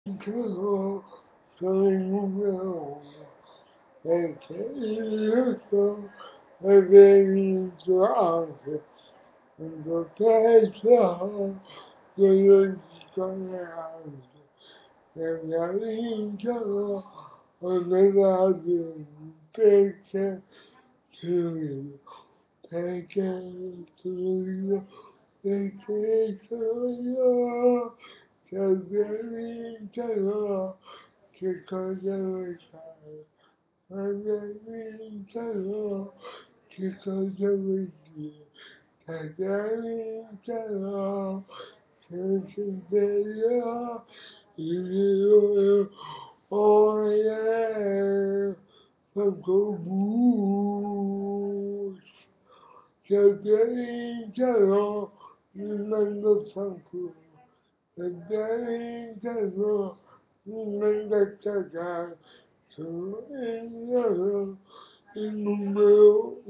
Pero soy número uno, el que hizo el delito antes. Entonces yo soy antes. El delito ordenado peche suyo, peche suyo, peche suyo. Caminito, que cosa me sale, caminito, que cosa me quiere, caminito, que se vea y yo, oye, poco bus, caminito, y mando fanculo. Caminito, manda cagar, soy el número